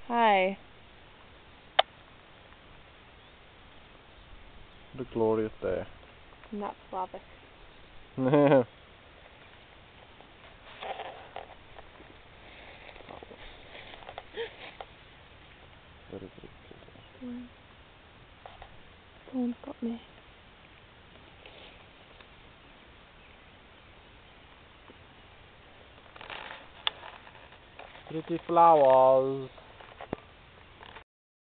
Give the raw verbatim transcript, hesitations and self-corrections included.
Hi. What a glorious day. Not Slavic. Very, very pretty. Someone's got me. Pretty flowers.